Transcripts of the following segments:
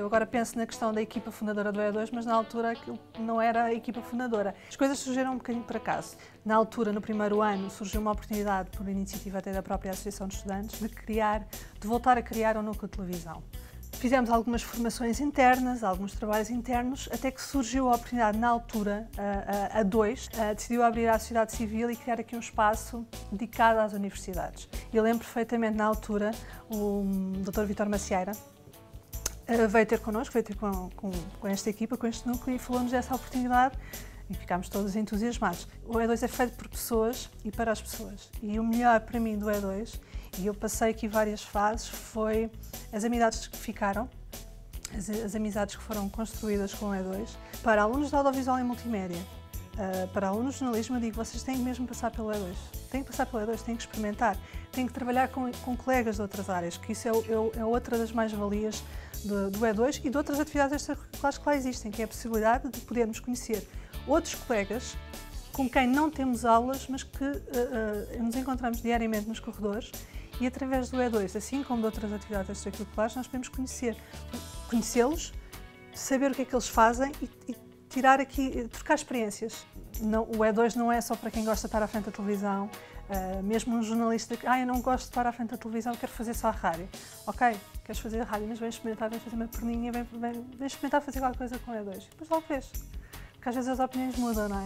Eu agora penso na questão da equipa fundadora do E2, mas na altura aquilo não era a equipa fundadora. As coisas surgiram um bocadinho por acaso. Na altura, no primeiro ano, surgiu uma oportunidade, por iniciativa até da própria Associação de Estudantes, de voltar a criar um núcleo de televisão. Fizemos algumas formações internas, alguns trabalhos internos, até que surgiu a oportunidade, na altura, a dois, decidiu abrir à sociedade civil e criar aqui um espaço dedicado às universidades. Eu lembro perfeitamente, na altura, o Dr. Vítor Macieira veio ter connosco, veio ter com esta equipa, com este núcleo, e falou-nos dessa oportunidade e ficámos todos entusiasmados. O E2 é feito por pessoas e para as pessoas. E o melhor para mim do E2, e eu passei aqui várias fases, foi as amizades que ficaram, as amizades que foram construídas com o E2. Para alunos de audiovisual e multimédia, para alunos de jornalismo, eu digo, vocês têm que mesmo passar pelo E2. Têm que passar pelo E2, têm que experimentar, têm que trabalhar com colegas de outras áreas, que isso é outra das mais-valias do E2 e de outras atividades extracurriculares que lá existem, que é a possibilidade de podermos conhecer outros colegas com quem não temos aulas, mas que nos encontramos diariamente nos corredores, e através do E2, assim como de outras atividades extracurriculares, nós podemos conhecê-los, saber o que é que eles fazem e trocar experiências. Não, o E2 não é só para quem gosta de estar à frente da televisão, mesmo um jornalista que eu não gosto de estar à frente da televisão, quero fazer só a rádio. Ok, queres fazer a rádio, mas vem experimentar, vem fazer uma perninha, vem experimentar fazer qualquer coisa com o E2. Depois logo vês. Porque às vezes as opiniões mudam, não é?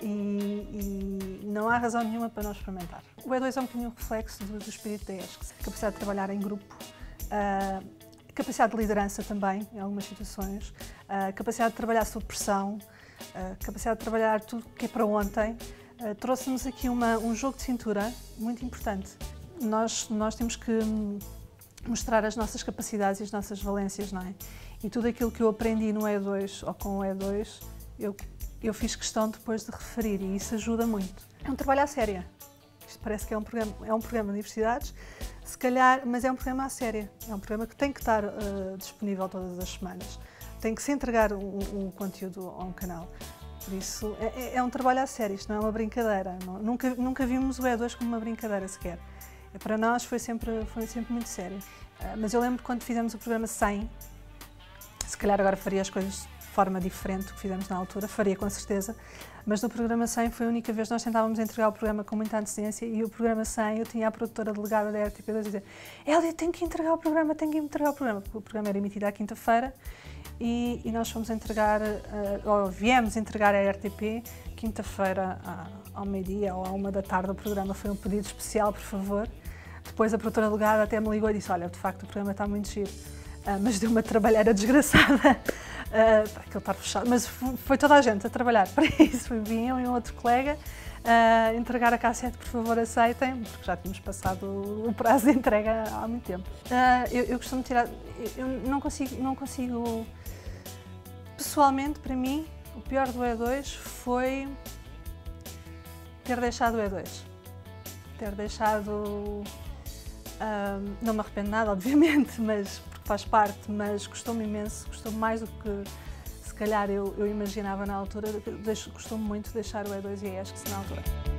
E não há razão nenhuma para não experimentar. O E2 é um bocadinho um reflexo do espírito da ESC, a capacidade de trabalhar em grupo, a capacidade de liderança também, em algumas situações, a capacidade de trabalhar sob pressão, a capacidade de trabalhar tudo que é para ontem. Trouxe-nos aqui um jogo de cintura muito importante. Nós temos que mostrar as nossas capacidades e as nossas valências, não é? E tudo aquilo que eu aprendi no E2 ou com o E2, eu fiz questão depois de referir, e isso ajuda muito. É um trabalho à séria. Isto parece que é um programa de universidades, se calhar, mas é um programa à séria. É um programa que tem que estar disponível todas as semanas. Tem que se entregar um conteúdo a um canal. Por isso, é um trabalho à sério, isto não é uma brincadeira. Nunca vimos o E2 como uma brincadeira sequer. Para nós foi sempre muito sério. Mas eu lembro quando fizemos o programa 100, se calhar agora faria as coisas de forma diferente do que fizemos na altura, faria com certeza, mas no programa 100 foi a única vez que nós tentávamos entregar o programa com muita antecedência, e o programa 100 eu tinha a produtora delegada da RTP2 a dizer: Hélia, tenho que entregar o programa, porque o programa era emitido à quinta-feira, e nós fomos entregar, ou viemos entregar à RTP, quinta-feira ao meio-dia ou à 1h da tarde. O programa foi um pedido especial, por favor. Depois a produtora delegada até me ligou e disse: olha, de facto o programa está muito giro, mas deu uma trabalheira desgraçada para aquilo estar fechado. Mas foi toda a gente a trabalhar para isso. Vinham e um outro colega entregar a cassete, por favor aceitem, porque já tínhamos passado o prazo de entrega há muito tempo. Eu costumo tirar, eu não consigo, pessoalmente, para mim, o pior do E2 foi ter deixado o E2. Ter deixado, não me arrependo nada, obviamente, mas porque faz parte, mas custou-me imenso, custou-me mais do que se calhar eu imaginava na altura, custou-me muito deixar o E2 e a ESC na altura.